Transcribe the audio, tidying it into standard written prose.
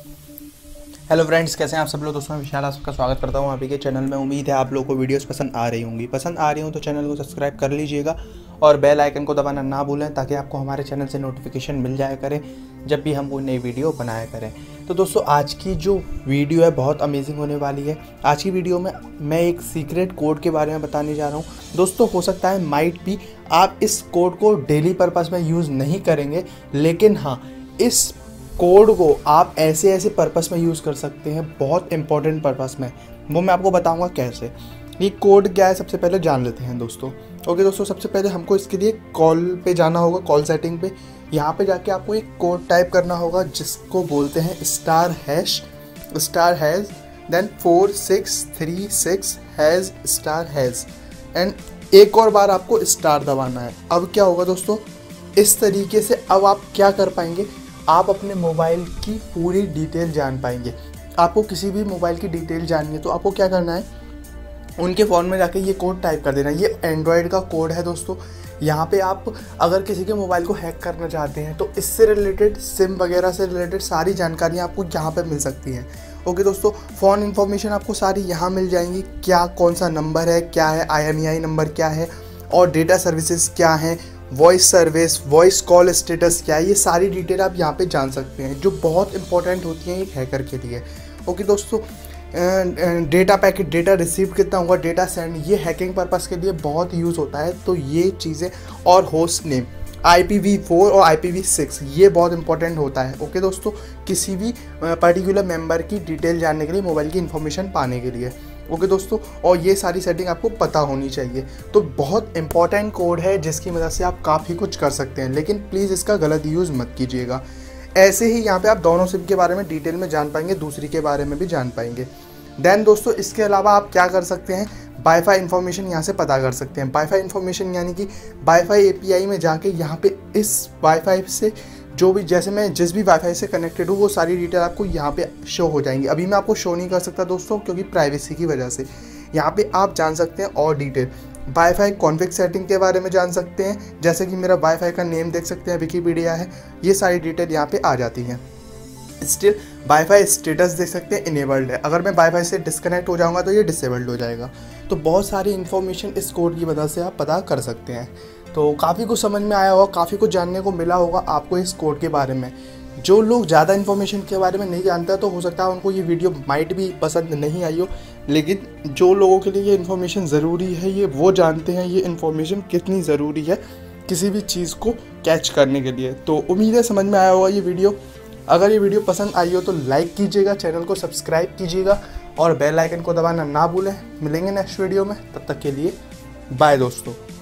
Hello friends, कैसे हैं आप सब लोग। दोस्तों मैं विशाल, आप सबका स्वागत करता हूं अभी के चैनल में। उम्मीद है आप लोगों को वीडियोस पसंद आ रही होंगी। पसंद आ रही हो तो चैनल को सब्सक्राइब कर लीजिएगा और बेल आइकन को दबाना ना भूलें, ताकि आपको हमारे चैनल से नोटिफिकेशन मिल जाया करे जब भी हम कोई नई वीडियो बनाया करें। तो दोस्तों आज की जो वीडियो है बहुत अमेजिंग होने वाली है। आज की वीडियो में मैं एक सीक्रेट कोड के बारे में बताने जा रहा हूँ। दोस्तों हो सकता है माइट भी आप इस कोड को डेली पर्पज़ में यूज़ नहीं करेंगे, लेकिन हाँ, इस कोड को आप ऐसे ऐसे पर्पस में यूज़ कर सकते हैं, बहुत इंपॉर्टेंट पर्पस में। वो मैं आपको बताऊंगा कैसे। ये कोड क्या है सबसे पहले जान लेते हैं दोस्तों। ओके दोस्तों, सबसे पहले हमको इसके लिए कॉल पे जाना होगा, कॉल सेटिंग पे। यहाँ पे जाके आपको एक कोड टाइप करना होगा जिसको बोलते हैं star hash then 4636 hash star hash and एक और बार आपको स्टार दबाना है। अब क्या होगा दोस्तों, इस तरीके से अब आप क्या कर पाएंगे, आप अपने मोबाइल की पूरी डिटेल जान पाएंगे। आपको किसी भी मोबाइल की डिटेल जाननी है तो आपको क्या करना है, उनके फ़ोन में जाके ये कोड टाइप कर देना है। ये एंड्रॉयड का कोड है दोस्तों। यहाँ पे आप अगर किसी के मोबाइल को हैक करना चाहते हैं तो इससे रिलेटेड, सिम वगैरह से रिलेटेड सारी जानकारियाँ आपको यहाँ पे मिल सकती हैं। ओके दोस्तों, फ़ोन इन्फॉर्मेशन आपको सारी यहाँ मिल जाएंगी। क्या कौन सा नंबर है, क्या है IMEI नंबर क्या है, और डेटा सर्विसेज क्या हैं, voice service, voice call status क्या है, ये सारी डिटेल आप यहाँ पे जान सकते हैं, जो बहुत इंपॉर्टेंट होती हैं एक हैकर के लिए। ओके दोस्तों, डेटा पैकेट, डेटा रिसीव कितना हुआ, डेटा सेंड, ये हैकिंग पर्पस के लिए बहुत यूज़ होता है। तो ये चीज़ें, और होस्ट नेम IPv4 और IPv6, ये बहुत इंपॉर्टेंट होता है। ओके दोस्तों, किसी भी पर्टिकुलर मेंबर की डिटेल जानने के लिए, मोबाइल की इन्फॉर्मेशन पाने के लिए। ओके दोस्तों, और ये सारी सेटिंग आपको पता होनी चाहिए। तो बहुत इंपॉर्टेंट कोड है जिसकी मदद से आप काफ़ी कुछ कर सकते हैं, लेकिन प्लीज़ इसका गलत यूज़ मत कीजिएगा। ऐसे ही यहाँ पे आप दोनों सिम के बारे में डिटेल में जान पाएंगे, दूसरी के बारे में भी जान पाएंगे। देन दोस्तों इसके अलावा आप क्या कर सकते हैं, वाईफाई इन्फॉर्मेशन यहाँ से पता कर सकते हैं। वाईफाई इन्फॉर्मेशन यानी कि वाईफाई API में जाके यहाँ पे इस वाईफाई से जो भी, जैसे मैं जिस भी वाईफाई से कनेक्टेड हूँ, वो सारी डिटेल आपको यहाँ पे शो हो जाएंगी। अभी मैं आपको शो नहीं कर सकता दोस्तों, क्योंकि प्राइवेसी की वजह से। यहाँ पे आप जान सकते हैं और डिटेल, वाईफाई कॉन्फ़िग सेटिंग के बारे में जान सकते हैं, जैसे कि मेरा वाईफाई का नेम देख सकते हैं, विकीपीडिया है, ये सारी डिटेल यहाँ पे आ जाती हैं। स्टिल वाईफाई स्टेटस देख सकते हैं, इनेबल्ड है। अगर मैं वाईफाई से डिस्कनेक्ट हो जाऊँगा तो ये डिसेबल्ड हो जाएगा। तो बहुत सारी इन्फॉर्मेशन इस कोड की वजह से आप पता कर सकते हैं। तो काफ़ी कुछ समझ में आया होगा, काफ़ी कुछ जानने को मिला होगा आपको इस कोड के बारे में। जो लोग ज़्यादा इन्फॉर्मेशन के बारे में नहीं जानते तो हो सकता है उनको ये वीडियो माइट भी पसंद नहीं आई हो, लेकिन जो लोगों के लिए ये इन्फॉर्मेशन ज़रूरी है, ये वो जानते हैं ये इन्फॉर्मेशन कितनी ज़रूरी है किसी भी चीज़ को कैच करने के लिए। तो उम्मीद है समझ में आया होगा ये वीडियो। अगर ये वीडियो पसंद आई हो तो लाइक कीजिएगा, चैनल को सब्सक्राइब कीजिएगा और बेल आइकन को दबाना ना भूलें। मिलेंगे नेक्स्ट वीडियो में, तब तक के लिए बाय दोस्तों।